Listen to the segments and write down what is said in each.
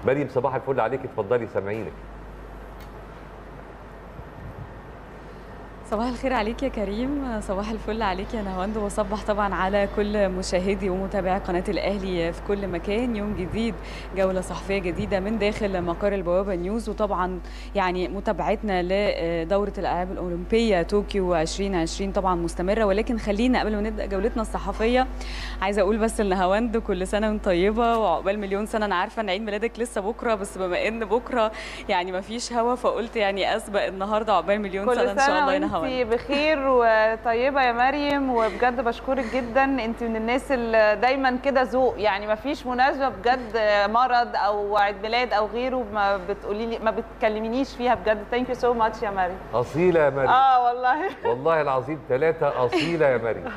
مريم صباح الفل عليك، اتفضلي سامعينك. صباح الخير عليك يا كريم، صباح الفل عليك يا نهاوند، وصبح طبعا على كل مشاهدي ومتابعي قناة الأهلي في كل مكان. يوم جديد، جولة صحفية جديدة من داخل مقر البوابة نيوز، وطبعا يعني متابعتنا لدورة الألعاب الأولمبية طوكيو 2020 طبعا مستمرة. ولكن خلينا قبل ما نبدأ جولتنا الصحفية عايزة أقول بس لنهاوند كل سنة وانت طيبة وعقبال مليون سنة. أنا عارفة إن عيد ميلادك لسه بكرة، بس بما إن بكرة يعني ما فيش هوا فقلت يعني أسبق النهاردة عقبال مليون سنة إن شاء الله يا نهاوند. انتي بخير وطيبه يا مريم، وبجد بشكرك جدا. انتي من الناس اللي دايما كده ذوق، يعني ما فيش مناسبه بجد مرض او عيد ميلاد او غيره ما بتقولي لي ما بتكلمينيش فيها. بجد ثانك يو سو ماتش يا مريم. اصيله يا مريم. والله والله العظيم 3 اصيله يا مريم.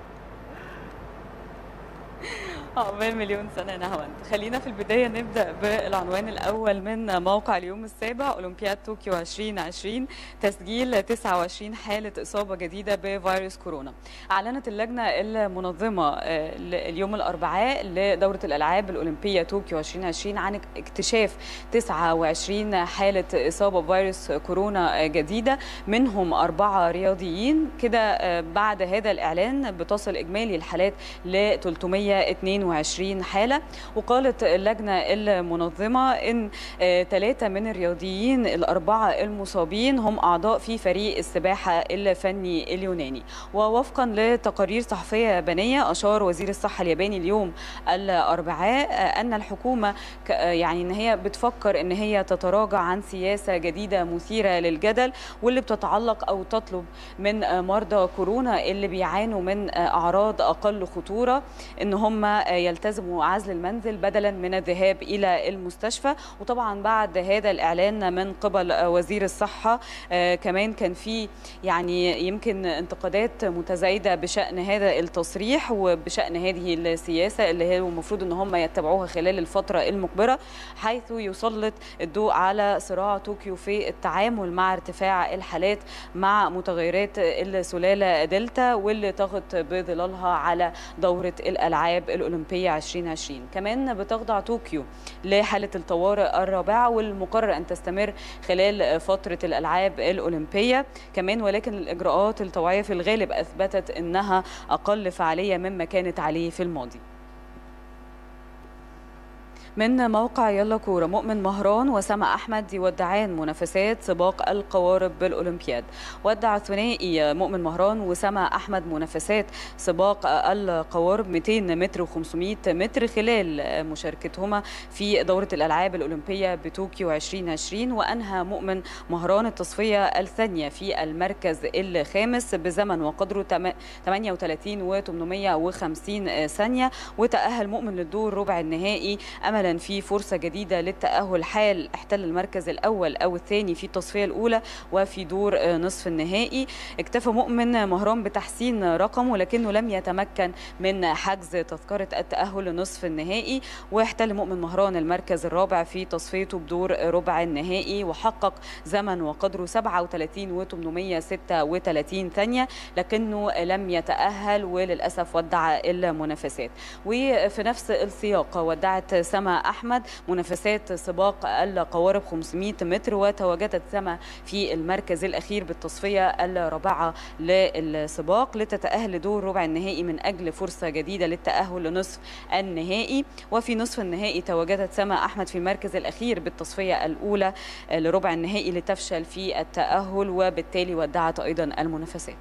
عقبال مليون سنة يا نهاوند. خلينا في البداية نبدأ بالعنوان الأول من موقع اليوم السابع. أولمبياد طوكيو 2020 تسجيل 29 حالة إصابة جديدة بفيروس كورونا. أعلنت اللجنة المنظمة اليوم الأربعاء لدورة الألعاب الأولمبية طوكيو 2020 عن اكتشاف 29 حالة إصابة بفيروس كورونا جديدة، منهم 4 رياضيين. كده بعد هذا الإعلان بتصل إجمالي الحالات ل 322 حالة. وقالت اللجنة المنظمة إن 3 من الرياضيين ال4 المصابين هم أعضاء في فريق السباحة الفني اليوناني. ووفقا لتقارير صحفية يابانية، أشار وزير الصحة الياباني اليوم الأربعاء أن الحكومة يعني إن هي بتفكر إن هي تتراجع عن سياسة جديدة مثيرة للجدل، واللي بتتعلق أو تطلب من مرضى كورونا اللي بيعانوا من أعراض أقل خطورة إن هم يلتزموا عزل المنزل بدلا من الذهاب إلى المستشفى. وطبعا بعد هذا الإعلان من قبل وزير الصحة كمان كان في يعني يمكن انتقادات متزايدة بشأن هذا التصريح وبشأن هذه السياسة اللي هي المفروض ان هم يتبعوها خلال الفترة المقبلة، حيث يسلط الضوء على صراع طوكيو في التعامل مع ارتفاع الحالات مع متغيرات السلالة دلتا، واللي طغت بظلالها على دورة الألعاب الأولمبية 2020. كمان بتخضع طوكيو لحالة الطوارئ الرابعة، والمقرر أن تستمر خلال فترة الألعاب الأولمبية كمان، ولكن الإجراءات الطوعية في الغالب أثبتت أنها أقل فعالية مما كانت عليه في الماضي. من موقع يلا كورة، مؤمن مهران وسما أحمد يودعان منافسات سباق القوارب بالأولمبياد. ودع الثنائي مؤمن مهران وسما أحمد منافسات سباق القوارب 200 متر و500 متر خلال مشاركتهما في دورة الألعاب الأولمبية بطوكيو 2020. وأنهى مؤمن مهران التصفية الثانية في المركز الخامس بزمن وقدره 38.850 ثانية. وتأهل مؤمن للدور ربع النهائي أمل في فرصة جديدة للتأهل حال احتل المركز الأول أو الثاني في التصفية الأولى وفي دور نصف النهائي. اكتفى مؤمن مهران بتحسين رقمه، لكنه لم يتمكن من حجز تذكرة التأهل لنصف النهائي. واحتل مؤمن مهران المركز الرابع في تصفيته بدور ربع النهائي، وحقق زمن وقدره 37.836 ثانية، لكنه لم يتأهل وللأسف ودع المنافسات. وفي نفس السياق ودعت سما أحمد منافسات سباق القوارب 500 متر، وتواجدت سما في المركز الأخير بالتصفية الرابعة للسباق لتتأهل لدور ربع النهائي من أجل فرصة جديدة للتأهل لنصف النهائي. وفي نصف النهائي تواجدت سما أحمد في المركز الأخير بالتصفية الأولى لربع النهائي لتفشل في التأهل، وبالتالي ودعت أيضا المنافسات.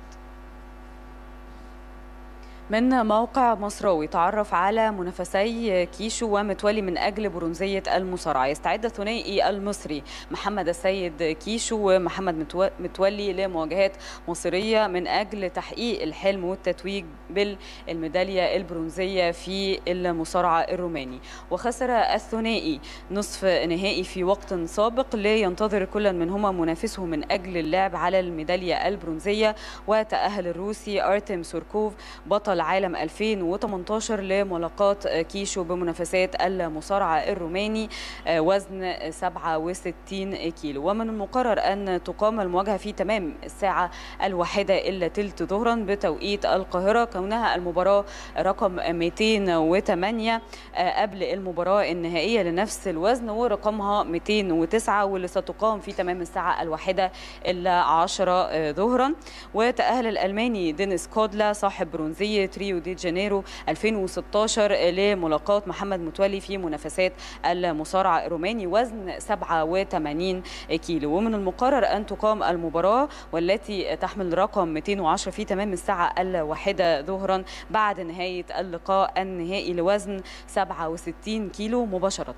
من موقع مصراوي، تعرف على منافسي كيشو ومتولي من أجل برونزية المصارعة. يستعد الثنائي المصري محمد السيد كيشو ومحمد متولي لمواجهات مصرية من أجل تحقيق الحلم والتتويج بالميدالية البرونزية في المصارعة الروماني. وخسر الثنائي نصف نهائي في وقت سابق لينتظر كل منهما منافسه من أجل اللعب على الميدالية البرونزية. وتأهل الروسي أرتم سوركوف بطل العالم 2018 لملاقاة كيشو بمنافسات المصارعة الروماني وزن 67 كيلو. ومن المقرر أن تقام المواجهة في تمام الساعة 1:03 ظهرا بتوقيت القاهرة، كونها المباراة رقم 208 قبل المباراة النهائية لنفس الوزن ورقمها 209، واللي ستقام في تمام الساعة 1:10 ظهرا. وتأهل الألماني دينيس كودلا صاحب برونزية ريو دي جانيرو 2016 لملاقاة محمد متولي في منافسات المصارعة الروماني وزن 87 كيلو. ومن المقرر أن تقام المباراة والتي تحمل رقم 210 في تمام الساعة 1 ظهرا بعد نهاية اللقاء النهائي لوزن 67 كيلو مباشرة.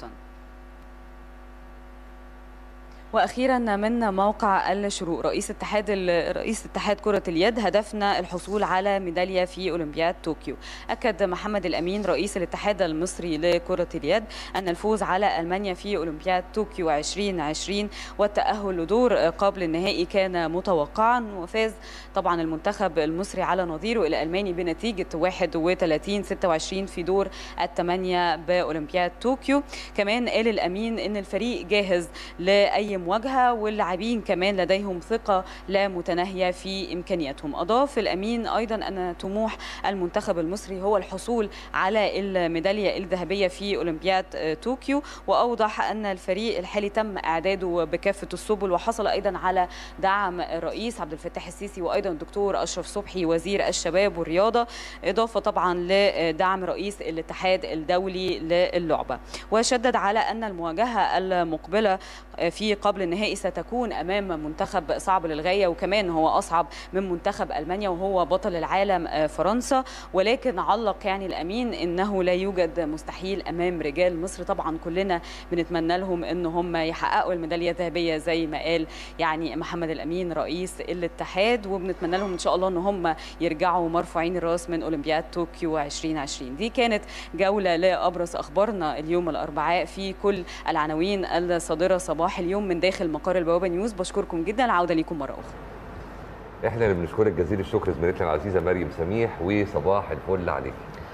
واخيرا من موقع الشروق، رئيس اتحاد كرة اليد: هدفنا الحصول على ميدالية في اولمبياد طوكيو. اكد محمد الامين رئيس الاتحاد المصري لكرة اليد ان الفوز على المانيا في اولمبياد طوكيو 2020 والتأهل لدور قبل النهائي كان متوقعا، وفاز طبعا المنتخب المصري على نظيره الالماني بنتيجة 31-26 في دور الثمانية باولمبياد طوكيو. كمان قال الامين ان الفريق جاهز لاي مواجهة واللاعبين كمان لديهم ثقة لا متناهية في إمكانياتهم. أضاف الأمين أيضا أن طموح المنتخب المصري هو الحصول على الميدالية الذهبية في أولمبياد طوكيو، وأوضح أن الفريق الحالي تم إعداده بكافة السبل وحصل أيضا على دعم الرئيس عبد الفتاح السيسي وأيضا الدكتور أشرف صبحي وزير الشباب والرياضة، إضافة طبعا لدعم رئيس الاتحاد الدولي للعبة. وشدد على أن المواجهة المقبلة في قبل النهائي ستكون أمام منتخب صعب للغاية، وكمان هو أصعب من منتخب ألمانيا وهو بطل العالم فرنسا. ولكن علق يعني الأمين إنه لا يوجد مستحيل أمام رجال مصر. طبعا كلنا بنتمنى لهم إن هم يحققوا الميدالية الذهبية زي ما قال يعني محمد الأمين رئيس الاتحاد، وبنتمنى لهم إن شاء الله إن هم يرجعوا مرفوعين الراس من أولمبياد طوكيو 2020. دي كانت جولة لأبرز أخبارنا اليوم الأربعاء في كل العناوين الصادرة صباح اليوم من داخل مقر البوابة نيوز. بشكركم جدا، العودة ليكم مرة أخرى. احنا اللي بنشكرك جزيل الشكر زميلتنا العزيزة مريم سميح، وصباح الفل عليك.